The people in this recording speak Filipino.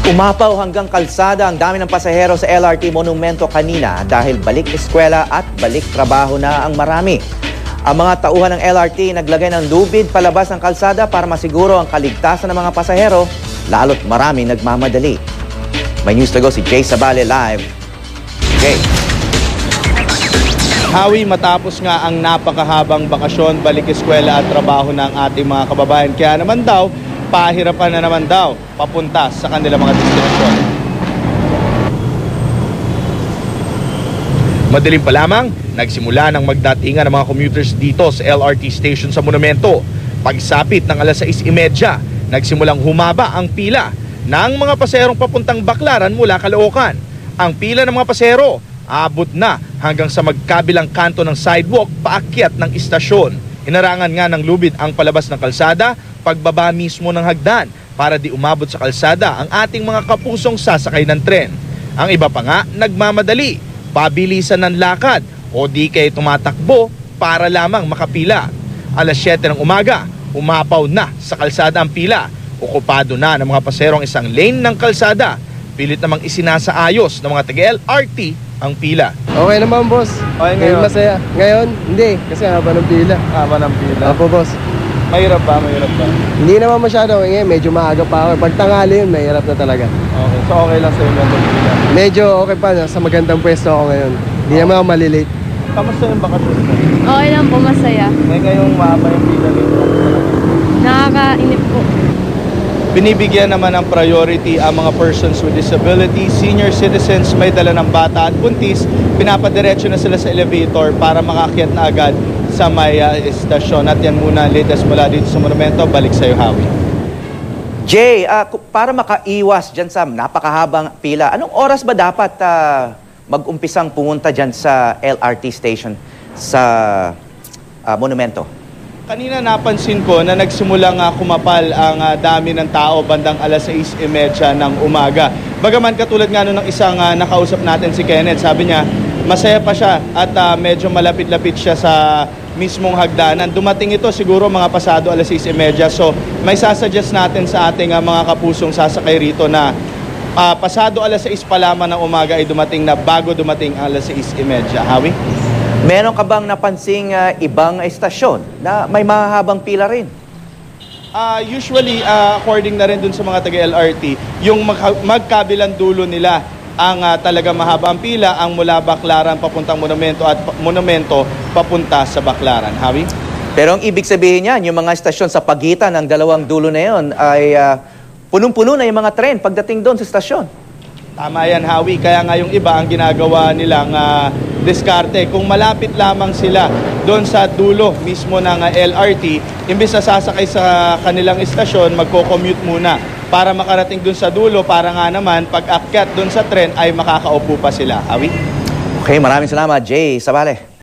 Umapaw hanggang kalsada ang dami ng pasahero sa LRT Monumento kanina dahil balik eskwela at balik trabaho na ang marami. Ang mga tauhan ng LRT naglagay ng lubid palabas ng kalsada para masiguro ang kaligtasan ng mga pasahero, lalo't marami nagmamadali. May news to go si Jay Sabale live. Jay. Hawi, matapos nga ang napakahabang bakasyon, balik eskwela at trabaho ng ating mga kababayan. Kaya naman daw, pahirapan na naman daw papunta sa kanilang mga destinasyon. Madaling pa lamang, nagsimula ng magdatingan ng mga commuters dito sa LRT station sa Monumento. Pagsapit ng alas 6:30, nagsimulang humaba ang pila ng mga paserong papuntang Baclaran mula Caloocan. Ang pila ng mga pasero abot na hanggang sa magkabilang kanto ng sidewalk paakyat ng istasyon. Hinarangan nga ng lubid ang palabas ng kalsada, pagbaba mismo ng hagdan para di umabot sa kalsada ang ating mga kapusong sasakay ng tren. Ang iba pa nga nagmamadali, pabilisan ng lakad o di kay tumatakbo para lamang makapila. Alas 7 ng umaga, umapaw na sa kalsada ang pila. Okupado na ng mga paserong isang lane ng kalsada. Pilit namang isinasaayos ng mga taga-LRT ang pila. Okay naman, boss. Okay ngayon? Masaya. Ngayon, hindi. Kasi haba ng pila. Haba ng pila? Opo, boss. Mahirap ba? Mahirap ba? Hindi naman masyado. Ngayon, medyo maaga pa ako. Pag tanghali yun, mahirap na talaga. Okay. So, okay lang sa'yo ng pila? Medyo okay pa. Sa magandang pwesto ako ngayon. Hindi naman ako malilate. Kamusta yung bakasyon mo? Okay lang po, masaya. Ngayong mahaba yung pila dito. Nakakainip po. Binibigyan naman ng priority ang mga persons with disability, senior citizens, may dala ng bata at buntis. Pinapadiretso na sila sa elevator para makakyat na agad sa may estasyon. At yan muna ang latest mula dito sa Monumento. Balik sa'yo, Hawi. Jay, para makaiwas dyan sa napakahabang pila, anong oras ba dapat mag-umpisang pumunta dyan sa LRT station sa Monumento? Kanina napansin ko na nagsimulang kumapal ang dami ng tao bandang alas 6:30 ng umaga. Bagaman katulad nga ng isang nakausap natin si Kenneth, sabi niya masaya pa siya at medyo malapit-lapit siya sa mismong hagdanan. Dumating ito siguro mga pasado alas 6:30. So may sasuggest natin sa ating mga kapusong sasakay rito na pasado alas 6 pa lamang ng umaga ay dumating na bago dumating alas 6:30. Hawi? Meron ka bang napansing ibang estasyon na may mahabang pila rin? Usually, according na rin dun sa mga taga-LRT, yung magkabilang dulo nila ang talaga mahabang pila, ang mula Baclaran papuntang Monumento at Monumento papunta sa Baclaran. Hawi? Pero ang ibig sabihin niyan, yung mga estasyon sa pagitan ng dalawang dulo na yun ay punong-puno na yung mga tren pagdating doon sa estasyon. Tama yan, Hawi. Kaya nga yung iba ang ginagawa nilang diskarte. Kung malapit lamang sila doon sa dulo mismo ng LRT, imbis na sasakay sa kanilang istasyon, magko-commute muna para makarating doon sa dulo para nga naman pag akyat doon sa tren ay makakaupo pa sila. Hawi? Okay, maraming salamat, Jay Sabale.